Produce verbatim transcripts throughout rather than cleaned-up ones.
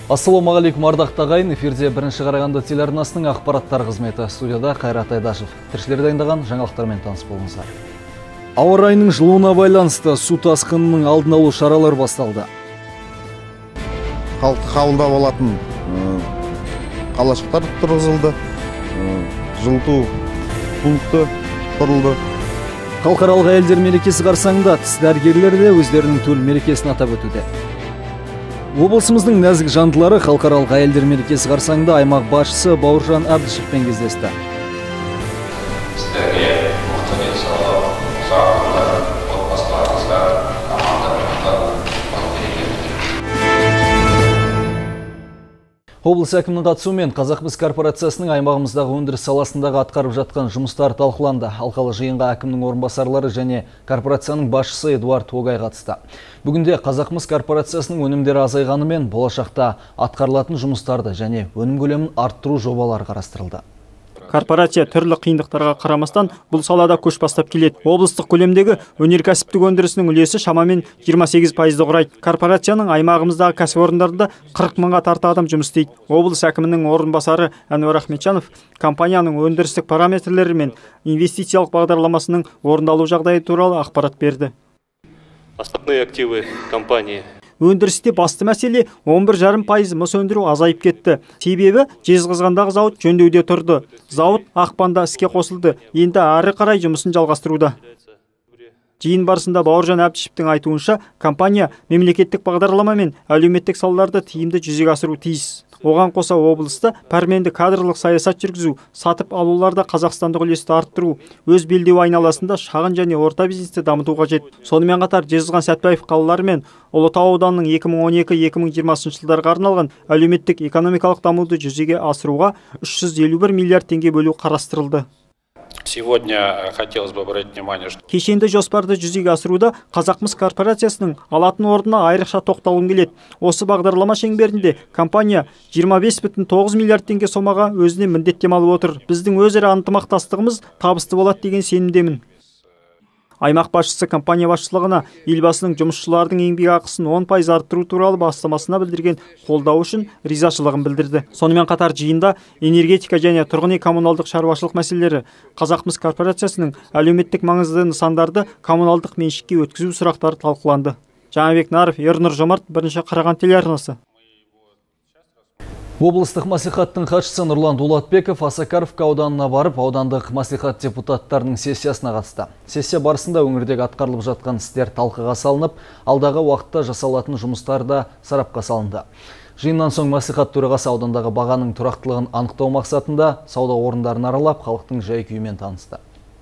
Ассалаумағалейкум ардақты ағайын, эфирде бірінші Қарағанды телеарнасының ақпараттар қызметі. Студияда Қайрат Айдашев. Тілшілер дайындаған жаңалықтармен таныс болыңыздар. Ауа райының жылуына байланысты су тасқынының алдын алу шаралар басталды. Халықты қабылдап алатын қалашықтар тұрғызылды, жылыту пункті құрылды. Халықаралық әйелдер мерекесі қарсаңында тіс дәрігерлер де өздерінің төл мерекесін атап өтуде. Облысымыздың нәзік жандылары халықаралық әйелдер мерекесі қарсаңында аймақ басшысы Бауыржан Әбдішевпен кездесті. Сіздерге мықты денсаулық, ұзақ өмір, отбасыларыңызға амандық, Облыс әкімінің қатысуымен Қазақмыс корпорациясының аймағымыздағы өндіріс саласындағы атқарып жатқан жұмыстар талқыланды. Алқалы жиынға әкімнің орынбасарлары және корпорацияның басшысы Эдуард Огай қатысты. Бүгінде Қазақмыс корпорациясының өнімдері азайғанымен болашақта атқарылатын жұмыстарды және өнім көлемін арттыру жобалары қарастырылды. Корпорация түрлі қиындықтарға қарамастан бұл салада көш бастап келеді. Облыстық көлемдегі өнеркәсіптік өндірісінің үлесі шамамен жиырма сегіз пайызды құрайды. Корпорацияның аймағымыздағы кәсіпорындарында қырық мыңға тарта адам жұмыс істейді. Облыс әкімінің орынбасары Әнуар Ахметжанов компанияның өндірістік параметрлері мен инвестициялық бағдарламасының орындалу жағдайы туралы ақпарат берді. Основные активы компании. Өндірісте басты мәселе он бір жарым пайыз мыс өндіру азайып кетті. Себебі Жезқазғандағы зауыт жөндеуде тұрды. Зауыт ақпанда іске қосылды. Енді ары қарай жұмысын жалғастыруда. Жиын барысында Бауыржан Әбдішевтің айтуынша, компания мемлекеттік бағдарлама мен әлеуметтік салаларды тиімді жүзеге асыру тиіс. Оған қоса облыста пәрменді кадрлық саясат жүргізу, сатып алуларда қазақстандық үлесті арттыру, өз белдеуі айналасында шағын және орта бизнесті дамыту қажет. Сонымен қатар Жезқазған Сәтбаев қалалары мен Ұлытау ауданының екі мың он екі - екі мың жиырмасыншы жылдарға арналған әлеуметтік экономикалық дамуды жүзеге асыруға үш жүз елу бір миллиард теңге бөлу қарастырылды. Сегодня хотелось бы обратить внимание, что Кешенді жоспарды жүзеге асыруда Қазақмыс корпорациясының алатын орнына айрықша тоқталғым келеді. Осы бағдарлама шеңберінде компания жиырма бес бүтін тоғыз миллиард теңге сомаға өзіне міндеттеме алып отыр. Біздің өзара ынтымақтастығымыз табысты болады деген сенімдемін. Аймақ басшысы компания басшылығына елбасының жұмысшылардың еңбек ақысын он пайыз арттыру туралы бастамасына білдірген қолдау үшін ризашылығын білдірді. Сонымен қатар жиында энергетика және тұрғын үй коммуналдық шаруашылық мәселелері, Қазақмыс корпорациясының әлеуметтік маңызды нысандарды коммуналдық меншікке өткізу сұрақтары талқыланды. Жаңабек Наров, Ернұр Жомарт, бірінші Қарағанды телеарнасы. Облыстық мәслихаттың хатшысы Нұрлан Дулатбеков Осакаровка ауданына барып, аудандық мәслихат депутаттарының сессиясына қатысты. Сессия барысында өңірдегі атқарылып жатқан істер талқыға салынып, алдағы уақытта жасалатын жұмыстар да сарапқа салынды. Жиыннан соң мәслихат төрағасы аудандағы бағаның тұрақтылығын анықтау мақсатында сауда орындарын аралап, халықтың жай-күйімен танысты.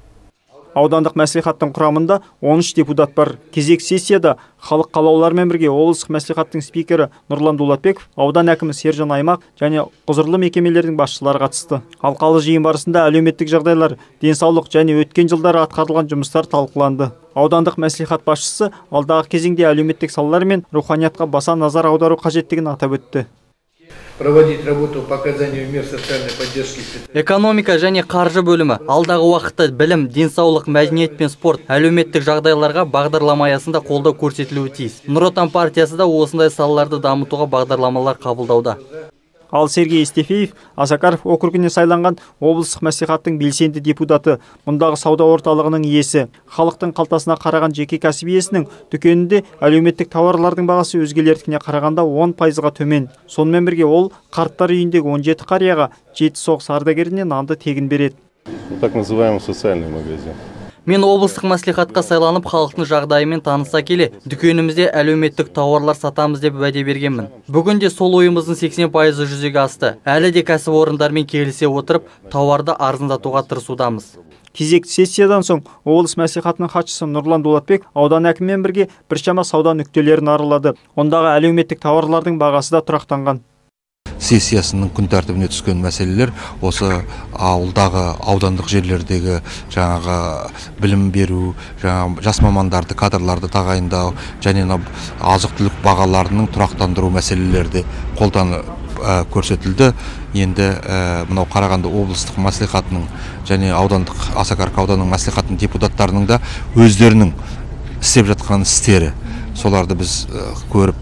Аудандық мәслихаттың құрамында он үш депутат бар. Кезек сессияда халық қалауларымен бірге облыстық мәслихаттың спикері Нұрлан Дулатбеков, аудан әкімі Сержан Аймақ және құзырлы мекемелердің басшылары қатысты. Алқалы жиын барысында әлеуметтік жағдайлар, денсаулық және өткен жылдары атқарылған жұмыстар талқыланды. Аудандық мәслихат басшысы алдағы кезеңде әлеуметтік салалар мен руханиятқа баса назар аудару қажеттігін атап өтті. Проводить работу по оказанию мер социальной поддержки. Экономика және қаржы бөлімі алдағы уақытта білім, денсаулық, мәдениет пен спорт, әлеуметтік жағдайларға бағдарлама аясында қолдау көрсетілуі тиіс. Нұр Отан партиясы да осындай салаларды дамытуға бағдарламалар қабылдауда. Ал Сергей Стефеев Осакаров округіне сайланған облыстық мәслихаттың белсенді депутаты, мұндағы сауда орталығының иесі. Халықтың қалтасына қараған жеке кәсіп иесінің дүкенінде әлеуметтік тауарлардың бағасы өзгелердікіне қарағанда он пайызға төмен. Сонымен бірге ол қарттар үйіндегі он жеті қарияға жеті соғыс ардагеріне нанды тегін береді. Так называемый социальный магазин. Мен облыстық мәслихатқа сайланып, халықтың жағдайымен таныса келе, дүкенімізде әлеуметтік тауарлар сатамыз деп уәде бергенмін. Бүгінде сол ойымыздың сексен пайызы жүзеге асты. Әлі де кәсіпорындармен келісе отырып, тауарды арзандатуға тырысудамыз. Кезекті сессиядан соң облыс мәслихатының хатшысы Нұрлан Дулатбек аудан әкімімен бірге біршама сауда нүктелерін аралады. Ондағы әлеуметтік тауарлардың бағасы да тұрақтанған. Сессиясының күн тәртібіне түскен мәселелер осы ауылдағы аудандық жерлердегі жаңағы білім беру, жаңағы жас мамандарды, кадрларды тағайындау және азық-түлік бағаларының тұрақтандыру мәселелерді қолданып көрсетілді. Енді мынау Қарағанды облыстық мәслихатының және аудандық Осакаров ауданының мәслихатының депутаттарының да өздерінің істеп жатқан істері соларды біз көріп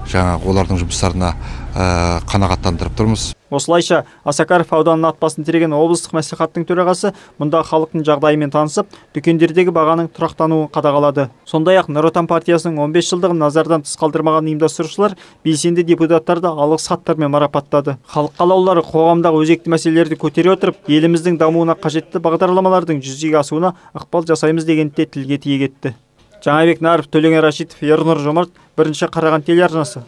жаңағы олардың жұмыстарына қанағаттандырып тұрмыз. Осылайша Осакаров ауданының атбасын тіреген облыстық мәслихаттың төрағасы мұнда халықтың жағдайымен танысып, дүкендердегі бағаның тұрақтануын қадағалады. Сондай-ақ Нұр Отан партиясының он бес жылдығын назардан тыс қалдырмаған ұйымдастырушылар белсенді депутаттарды алғыс хаттармен марапаттады. Халық қалаулылары қоғамдағы өзекті мәселелерді көтере отырып, еліміздің дамуына қажетті бағдарламалардың жүзеге асуына ықпал жасаймыз дегенді тілге тиек етті. Жаңабек Наров, Төлеген Рашитов, Ернұр Жомарт, бірінші Қараған телеарнасы.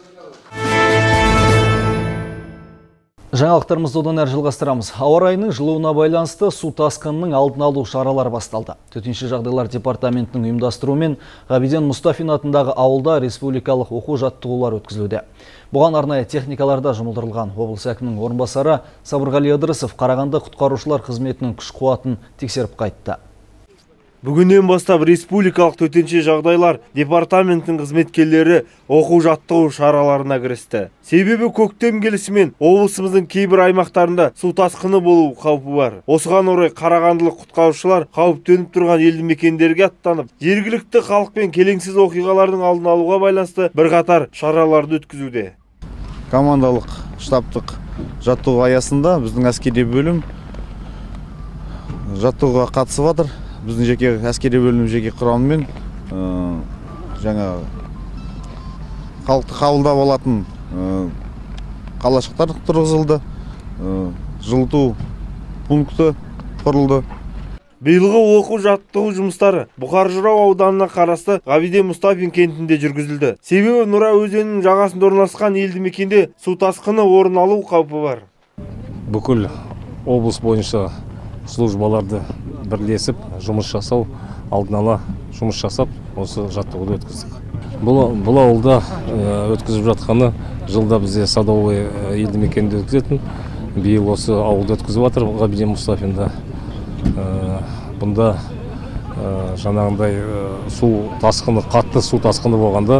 Жаңалықтарымызды одан әрі жалғастырамыз. Ауа райының жылуына байланысты су тасқынының алдын алу шаралары басталды. Төтенше жағдайлар департаментінің ұйымдастыруымен Ғабиден Мұстафин атындағы ауылда республикалық оқу жаттығулар өткізілуде. Бұған арнайы техникаларда жұмылдырылған. Облыс әкімінің орынбасары Сабырғали Ыдырысов Қарағанды құтқарушылар қызметінің күш қуатын тексеріп қайтты. Бүгіннен бастап республикалық төтенше жағдайлар департаментінің қызметкерлері оқу жаттығу шараларына кірісті. Себебі көктем келісімен облысымыздың кейбір аймақтарында су тасқыны болу қаупі бар. Осыған орай қарағандылық құтқарушылар қауіптеніп тұрған елді мекендерге аттанып, жергілікті халықпен келеңсіз оқиғалардың алдын алуға байланысты бірқатар шараларды өткізуде. Командалық штабтық жаттығу аясында біздің әскери бөлім жаттығуға қатысып жатыр. Біздің жеке әскери бөлім жеке құрамымен жаңа халықты қабылдап алатын қалашықтар тұрғызылды, жылыту пункті құрылды. Биылғы оқу жаттығу жұмыстары Бұқар Жырау ауданына қарасты Ғабиден Мұстафин кентінде жүргізілді. Себебі Нұра өзенінің жағасында орналасқан елді мекенде су тасқыны орын алу қаупі бар. Бүкіл облыс бойынша службаларды бірлесіп жұмыс жасау, алдын ала жұмыс жасап, осы жаттығуды өткіздік. Бұл, бұл ауылда өткізіп жатқаны жылда бізде Садовый елді мекенде өткізетін. Биыл осы ауылда өткізіп жатыр Ғабиден Мұстафинда. Бұнда жаңағындай су тасқыны, қатты су тасқыны болғанда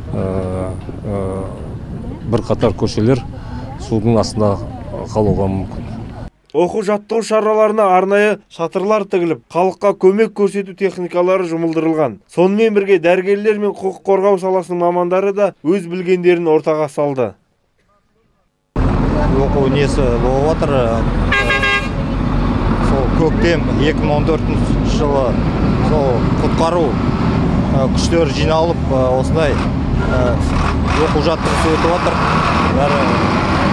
бір қатар көшелер судың астында қалуға мүмкін. Оқу жаттығу шараларына арнайы шатырлар тігіліп, халыққа көмек көрсету техникалары жұмылдырылған. Сонымен бірге дәрігерлер мен құқық қорғау саласының мамандары да өз білгендерін ортаға салды. Оқу несі болып отыр. Сол көктем екі мың он төртінші жылы сол құтқару күштері жиналып, осындай оқу жаттығусы өтіп отыр.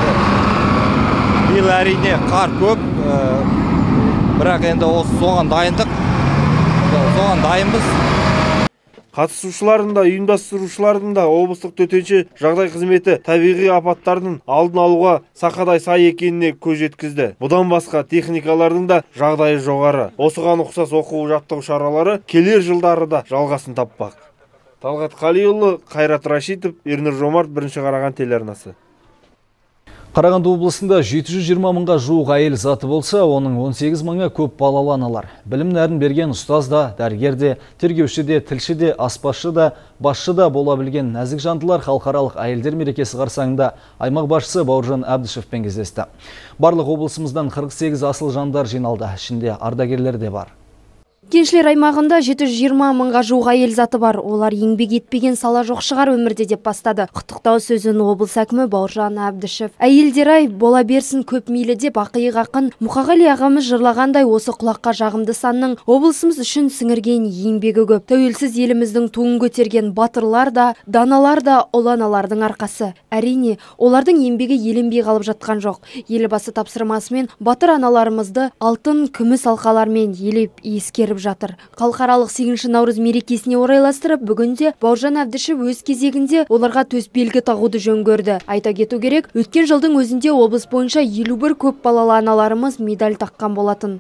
Биыл әрине қар көп, бірақ енді осы соған дайындық, соған дайынбыз. Қатысушылардың да, ұйымдастырушылардың да облыстық төтенше жағдай қызметі табиғи апаттардың алдын алуға сақадай сай екеніне көз жеткізді. Бұдан басқа техникалардың да жағдайы жоғары. Осыған ұқсас оқу жаттығу шаралары келер жылдары да жалғасын таппақ. Талғат Қалиұлы, Қайрат Рашитов, Ернұр Жомарт, бірінші Қараған телеарнасы. Қарағанды облысында жеті жүз жиырма мыңға жуық әйел заты болса, оның он сегіз мыңы көп балалы аналар. Білім нәрін берген ұстаз да, дәрігер де, тергеуші де, тілші де, аспазшы да, басшы да бола білген нәзік жандылар халықаралық әйелдер мерекесі қарсаңында аймақ басшысы Бауыржан Әбдішевпен кездесті. Барлық облысымыздан қырық сегіз асыл жандар жиналды, ішінде ардагерлер де бар. Кеншілер аймағында жеті жүз жиырма мыңға жуық әйел заты бар. Олар еңбек етпеген сала жоқ шығар өмірде деп бастады. Құттықтау сөзін облыс әкімі Бауыржан Әбдішев. Әйелдер-ай, бола берсін көп мейлі деп ақиық ақын Мұқағали ағамыз жырлағандай осы құлаққа жағымды санның облысымыз үшін сіңірген еңбегі көп. Тәуелсіз еліміздің туын көтерген батырлар да, даналар да ұланалардың арқасы. Әрине, олардың еңбегі еленбей қалып жатқан жоқ. Елбасы тапсырмасымен батыр аналарымызды алтын, күміс алқалармен елеп ескеріп жатыр. Халықаралық сегізінші наурыз мерекесіне орайластырып, бүгінде Бауыржан Әбдішев өз кезегінде оларға төс белгі тағуды жөн көрді. Айта кету керек, өткен жылдың өзінде облыс бойынша елу бір көп балалы аналарымыз медаль таққан болатын.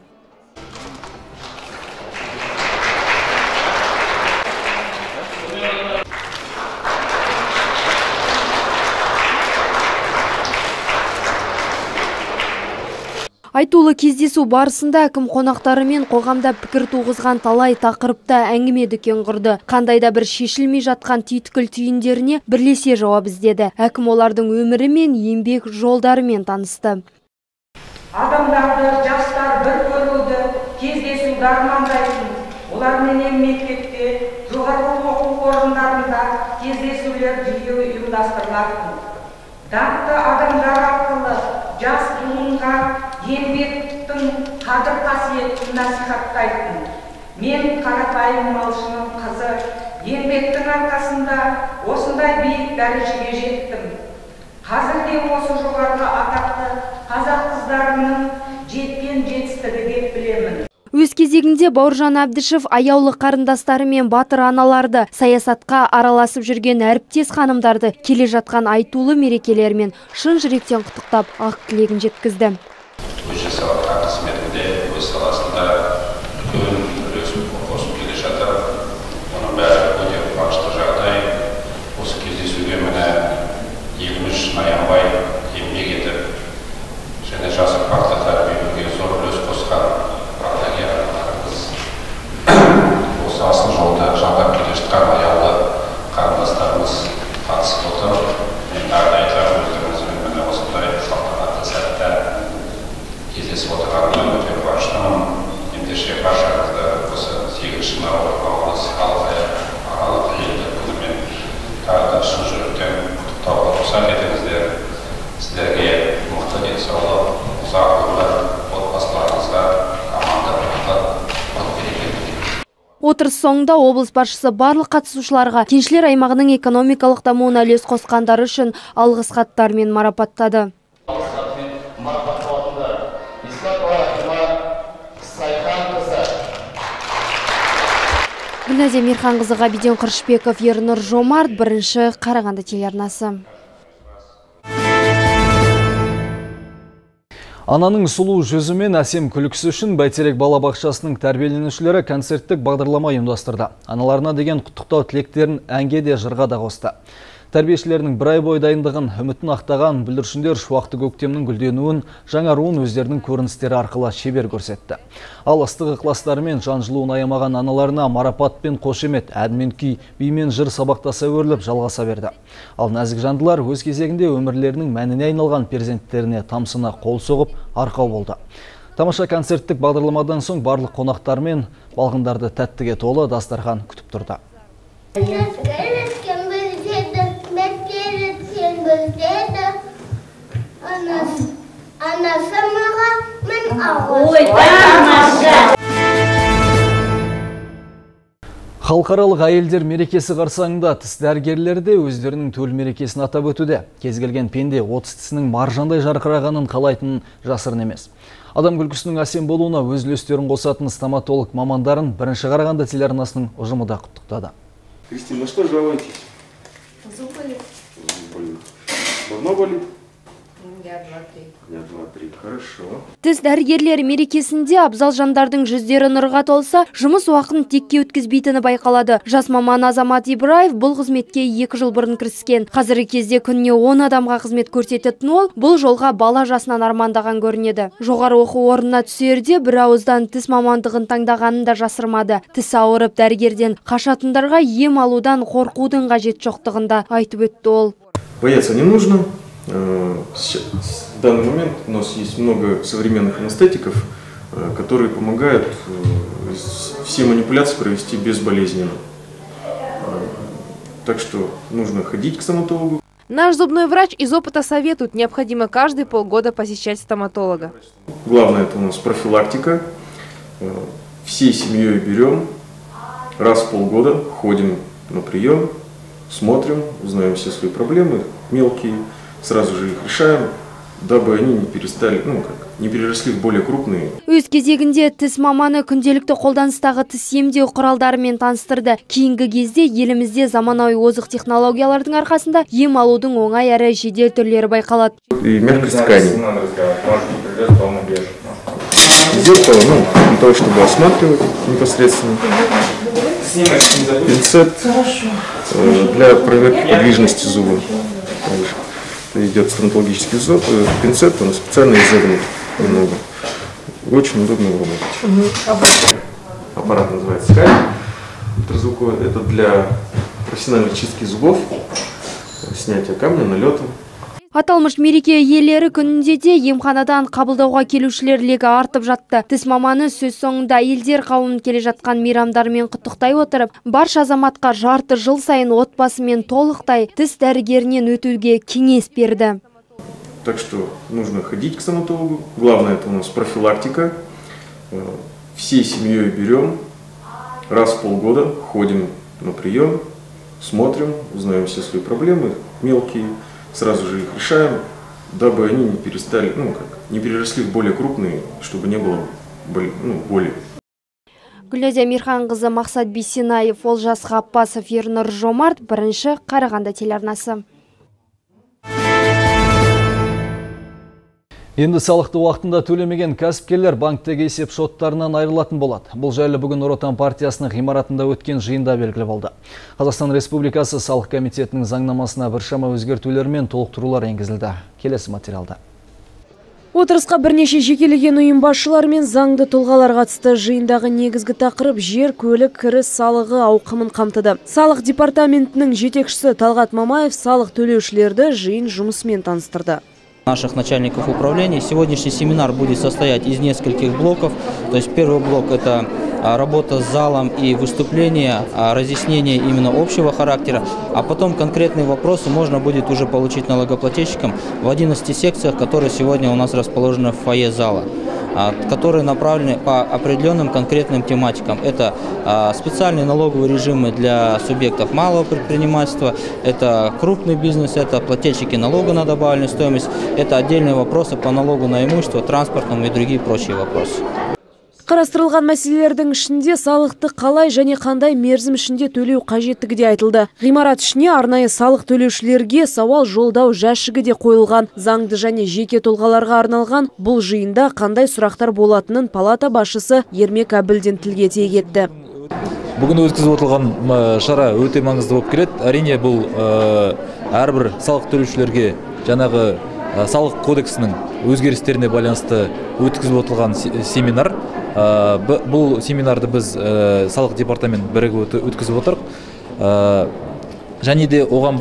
Айтулы кездесу барысында әкім қонақтары мен қоғамда пікір туғызған талай тақырыпта әңгіме дүкен құрды. Қандайда бір шешілмей жатқан түйткіл түйіндеріне бірлесе жауап іздеді. Әкім олардың өмірі мен еңбек жолдарымен танысты. Адамдарды, жастар бір көруді, кездесуді армандайтын, оларменен мектепте, жоғарғы оқу орындарында кездесулер жиі ұйымдастырылатын. Даңқты адамдар арқылы жас буынға еңбектің қадір қасиетін насихаттайтын. Мен қарапайым малшының қызы, еңбектің арқасында осындай биік дәрежеге жеттім. Қазірде осы жоғарғы атақты қазақ қыздарының жеткен жетістігі деп білемін. Өз кезегінде Бауыржан Әбдішев аяулы қарындастары мен батыр аналарды, саясатқа араласып жүрген әріптес ханымдарды келе жатқан айтулы мерекелермен шын жүректен құттықтап, ақ тілегін жеткізді. Өз жасалған қызметінде өз саласында үлкен үлес қосып келе жатыр. Оның бәрі өте қуанышты жағдай. Осы кездесуге міне еліміз аянбай еңбек етіп, және жас ұрпақты тәрбиелеуге зор үлес қосқан ардагеріміз, осы асыл жолда жалғап келе жатқан аяулы қарындастарымыз қатысып отыр. Мен тағы да айтарым, өздеріңізбен міне осындай салтанатты сәтте кездесіп отырғаныма өте қуаныштымын. Ендеше баршаңызды осы сегізінші наурыз халықаралық әйелдер күнімен тағы да шын жүректен құттықтауға рұқсат етіңіздер. Сіздерге мықты денсаулық, ұзақ өмір, отбасыларыңызға амандық, бақыт, береке тілеймін. Отырыс соңында облыс басшысы барлық қатысушыларға кеншілер аймағының экономикалық дамуына үлес қосқандары үшін алғыс хаттармен марапаттады. Гүлназия Мирханқызы, Ғабиден Қырышбеков, Ернұр Жомарт, бірінші Қарағанды телеарнасы. Ананың сұлу жүзі мен әсем күлкісі үшін Бәйтерек балабақшасының тәрбиеленушілері концерттік бағдарлама ұйымдастырды. Аналарына деген құттықтау тілектерін әнге де жырға да қосты. Тәрбиешілерінің бір ай бойы дайындығын, үмітін ақтаған бүлдіршіндер шуақты көктемнің гүлденуін, жаңаруын өздерінің көріністері арқылы шебер көрсетті. Ал ыстық ықыластары мен жан жылуын аямаған аналарына марапат пен қошемет, ән мен күй, би мен жыр сабақтаса өріліп жалғаса берді. Ал нәзік жандылар өз кезегінде өмірлерінің мәніне айналған перзенттеріне тамсына қол соғып арқау болды. Тамаша концерттік бағдарламадан соң барлық қонақтар мен балғындарды тәттіге толы дастархан күтіп тұрды. Халықаралық әйелдер мерекесі қарсаңында тіс дәрігерлері де өздерінің төл мерекесін атап өтуде. Кез келген пенде отыз тісінің маржандай жарқырағанын қалайтынын жасырын емес. Адам күлкісінің әсем болуына өз үлестерін қосатын стоматолог мамандарын бірінші Қарағанды телеарнасының ұжымы да құттықтады. Кристина, что жалуетесь? Зуб болит. Зуб болит. Давно болит? Дня два-три. Дня два-три. Хорошо. Тіс дәрігерлері мерекесінде абзал жандардың жүздері нұрға толса, жұмыс уақытын текке өткізбейтіні байқалады. Жас маман Азамат Ибраев бұл қызметке екі жыл бұрын кіріскен. Қазіргі кезде күніне он адамға қызмет көрсететін ол, бұл жолға бала жасынан армандаған көрінеді. Жоғары оқу орнына түсерде бір ауыздан тіс мамандығын таңдағанын да жасырмады. Тіс ауырып дәрігерден қашатындарға ем алудан қорқудың қажет жоқтығын да айтып өтті ол. Бояться не нужно. В данный момент у нас есть много современных анестетиков, которые помогают все манипуляции провести безболезненно. Так что нужно ходить к стоматологу. Наш зубной врач из опыта советует, необходимо каждые полгода посещать стоматолога. Главное это у нас профилактика. Всей семьей берем, раз в полгода ходим на прием, смотрим, узнаем все свои проблемы мелкие. Сразу же их решаем, дабы они не перестали, ну как, не переросли в более крупные. Өз кезегінде тіс маманы күнделікті қолданыстағы тіс емдеу құралдарымен таныстырды. Кейінгі кезде елімізде заманауи озық технологиялардың арқасында ем алудың оңай әрі жедел түрлері байқалады. И мягкость ткани. Зеркало, ну, для того, чтобы осматривать непосредственно. Пинцет для проверки подвижности зуба. Идет стоматологический зуб, пинцет, он специально изогнут немного. Очень удобно работать. Аппарат называется скальп ультразвуковой. Это для профессиональной чистки зубов, снятия камня, налета. Аталмыш мереке иелері күнінде де емханадан қабылдауға келушілер легі артып жатты. Тіс маманы сөз соңында әйелдер қауымын келе жатқан мейрамдармен құттықтай отырып, барша азаматқа жарты жыл сайын отбасымен толықтай тіс дәрігерінен өтуге кеңес берді. Так что нужно ходить к стоматологу. Главное, это у нас профилактика. Всей семьей берем, раз в полгода ходим на прием, смотрим, узнаем все свои проблемы мелкие, сразу же их решаем, дабы они не перестали, ну как, не переросли в более крупные, чтобы не было боли. Ну, боли. Гүлназия Мирханқызы, Мақсат Бейсенаев, Олжас Ғаппасов, Ернұр Жомарт, бірінші Қарағанды телеарнасы. Енді салықты уақытында төлемеген кәсіпкерлер банктегі есеп шоттарынан айырылатын болады. Бұл жайлы бүгін Нұр Отан партиясының ғимаратында өткен жиында белгілі болды. Қазақстан Республикасы салық комитетінің заңнамасына біршама өзгертулер мен толықтырулар енгізілді. Келесі материалда. Отырысқа бірнеше жекелеген ұйым басшылары мен заңды тұлғалар қатысты. Жиындағы негізгі тақырып жер, көлік, кіріс салығы ауқымын қамтыды. Салық департаментінің жетекшісі Талғат Мамаев салық төлеушілерді жиын жұмысымен таныстырды. Наших начальников управления. Сегодняшний семинар будет состоять из нескольких блоков. То есть первый блок – это работа с залом и выступление, разъяснение именно общего характера. А потом конкретные вопросы можно будет уже получить налогоплательщикам в одиннадцати секциях, которые сегодня у нас расположены в фойе зала, которые направлены по определенным конкретным тематикам. Это специальные налоговые режимы для субъектов малого предпринимательства, это крупный бизнес, это плательщики налога на добавленную стоимость, это отдельные вопросы по налогу на имущество, транспортному и другие прочие вопросы. Қарастырылған мәселелердің ішінде салықты қалай және қандай мерзім ішінде төлеу қажеттігі де айтылды. Ғимарат ішіне арнайы салық төлеушілерге сауал жолдау жәшігі де қойылған. Заңды және жеке тұлғаларға арналған бұл жиында қандай сұрақтар болатынын палата басшысы Ермек Әбілдин тілге тиек етті. Бүгін өткізіп отырған шара өте маңызды болып келеді. Әрине бұл әрбір салық төлеушілерге жаңағы салық кодексінің өзгерістеріне байланысты өткізіп отырған семинар. Бұл семинарды біз салық департамент бірігіп өткізіп отырық. Және де оған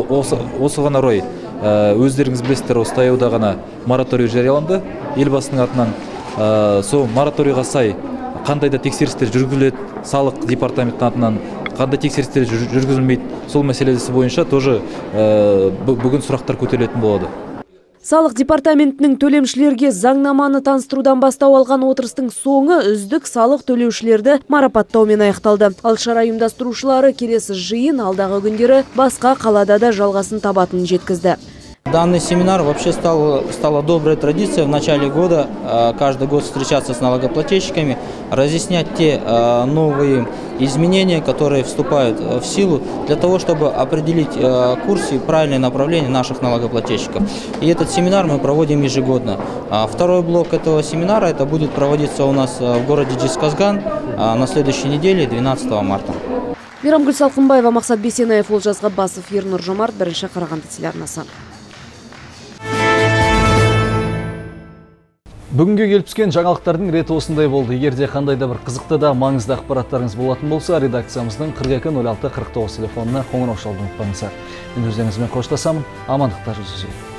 осыған орай өздеріңіз білесіздер, осы таяуда ғана мораторий жарияланды елбасының атынан. Сол мораторийға сай қандай да тексерістер жүргізіледі, салық департаменттің атынан қандай тексерістер жүргізілмейді, сол мәселесі бойынша тоже бүгін сұрақтар көтерілетін болады. Салық департаментінің төлемшілерге заңнаманы таныстырудан бастау алған отырыстың соңы үздік салық төлеушілерді марапаттаумен аяқталды. Ал шара ұйымдастырушылары келесі жиын алдағы күндері басқа қалада да жалғасын табатынын жеткізді. Данный семинар вообще стал, стала доброй традицией в начале года, каждый год встречаться с налогоплательщиками, разъяснять те новые изменения, которые вступают в силу, для того, чтобы определить курс и правильное направление наших налогоплательщиков. И этот семинар мы проводим ежегодно. Второй блок этого семинара это будет проводиться у нас в городе Жезказган на следующей неделе, двенадцатого марта. Мейрамгүл Салқынбаева, Мақсат Бейсенаев, Олжас Ғаппасов, Ернұр Жомарт, бірінші Қарағанды телеарнасы. Бүгінге келіп түскен жаңалықтардың реті осындай болды. Егерде қандай да бір қызықты да маңызды ақпараттарыңыз болатын болса, редакциямыздың қырық екі нөл алты қырық тоғыз телефонына қоңырау шалуды ұмытпаңыздар. Мен өздеріңізбен қоштасамын. Амандықта жүздесейік.